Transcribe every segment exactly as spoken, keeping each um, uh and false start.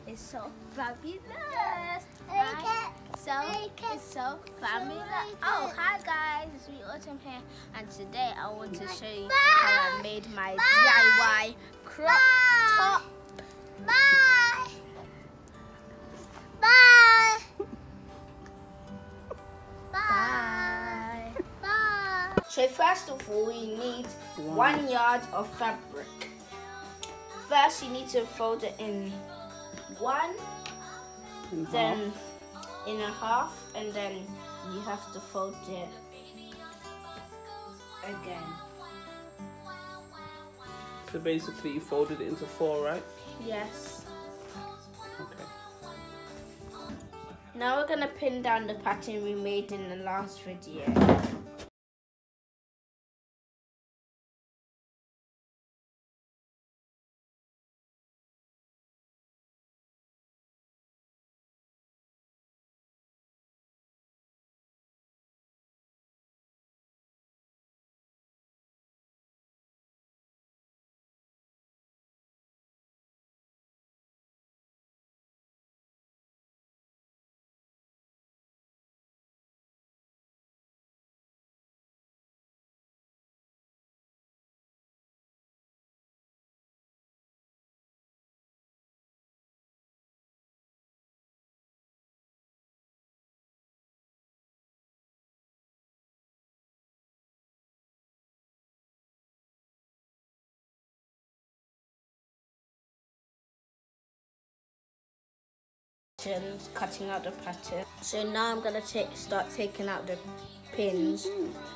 is so fabulous. Right? So it's so fabulous. Oh, hi guys, it's me Autumn here, and today I want to show you how I made my D I Y crop top. Bye. Bye. Bye. Bye. So first of all, you need one yard of fabric. First, you need to fold it in one, In then half. in a half, and then you have to fold it again. So basically you folded it into four, right? Yes. Okay. Now we're gonna pin down the pattern we made in the last video. Cutting out the pattern. So now I'm gonna take start taking out the pins.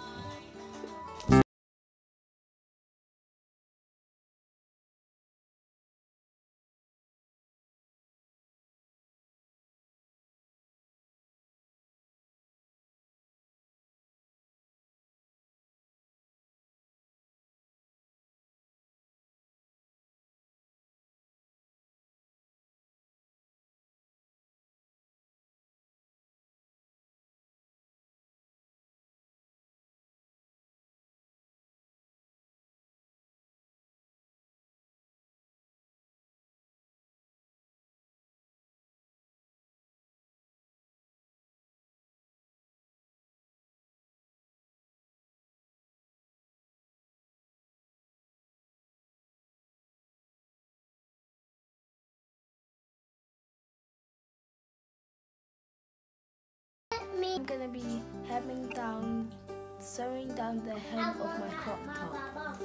I'm gonna be hemming down, sewing down the hem of my crop top.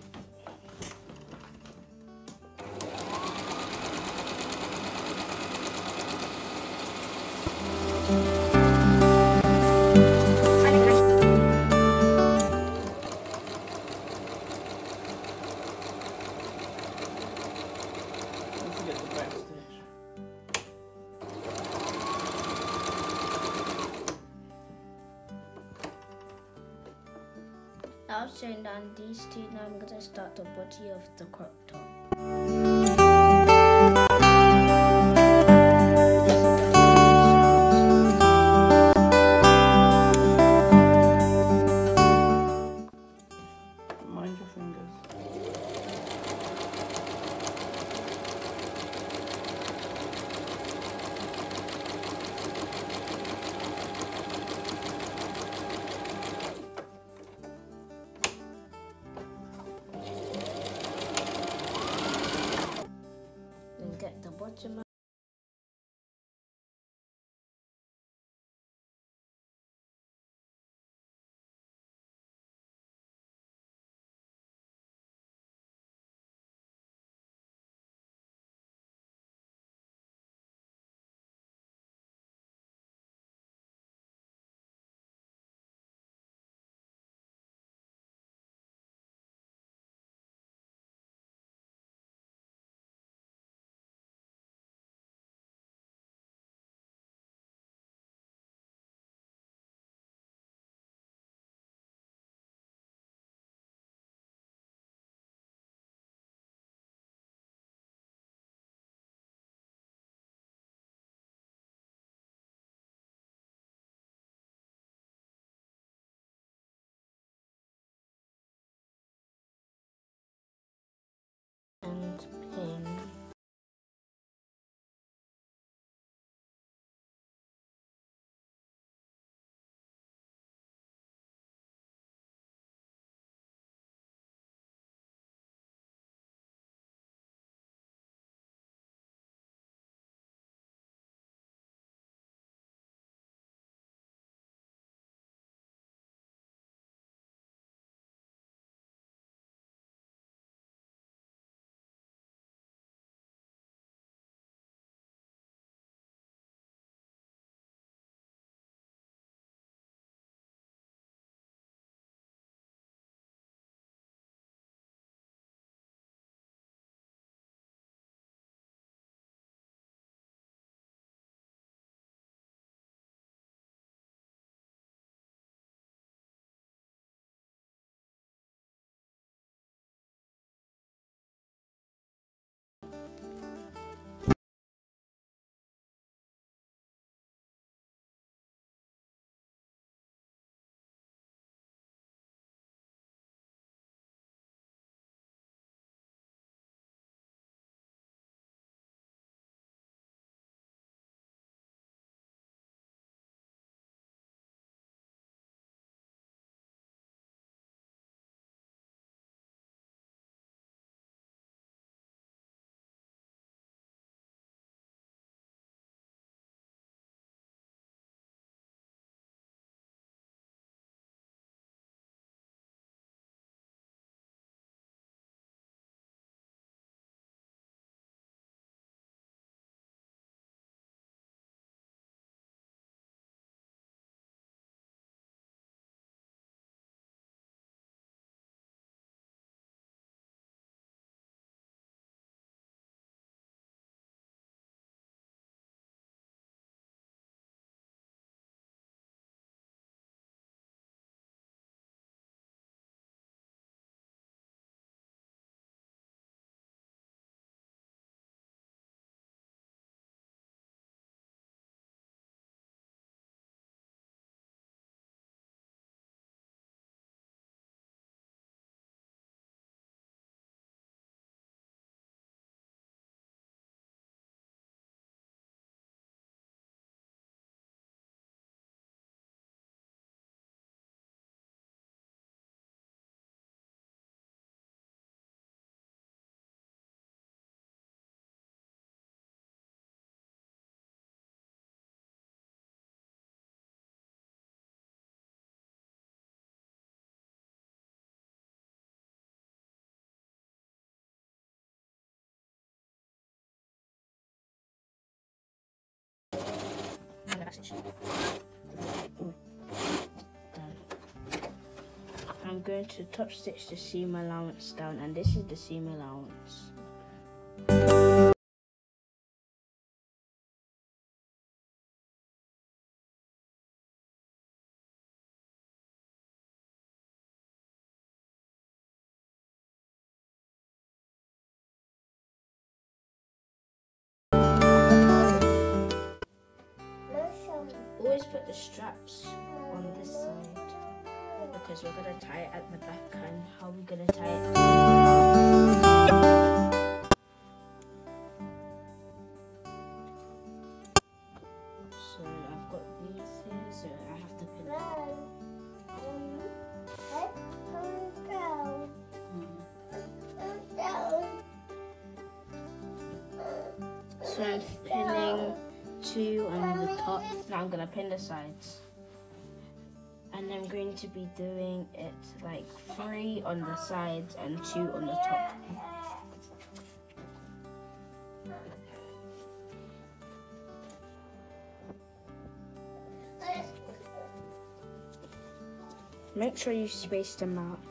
Don't forget the back stitch. Now I've sewn down these two. Now I'm gonna start the body of the crop top. Mind your fingers. attach. Done. I'm going to top stitch the seam allowance down, and this is the seam allowance. Always put the straps on this side because we're going to tie it at the back. And how are we going to tie it? So I've got these here, so I have to pin them. So I'm pinning two on the top. Now I'm going to pin the sides. And I'm going to be doing it like three on the sides and two on the top. Make sure you space them out.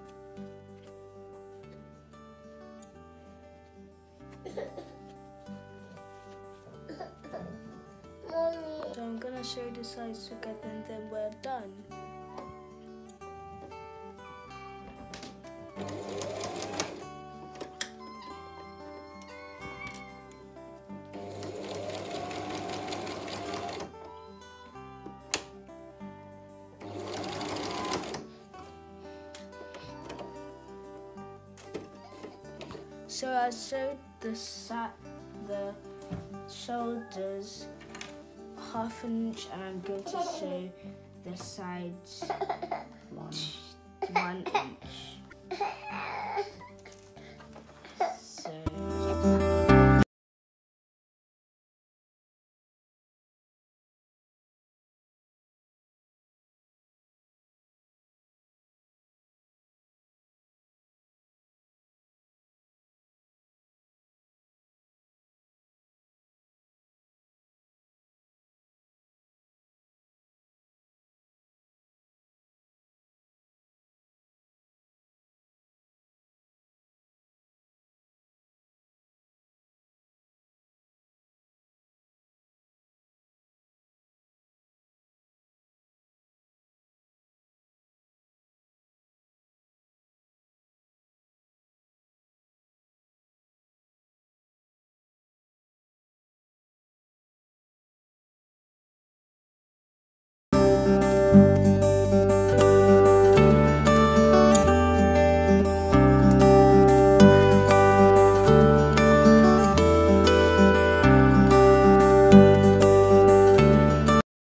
So I'm gonna sew the sides together and then we're done. So I sewed the sa the shoulders half an inch, and I'm going to sew the sides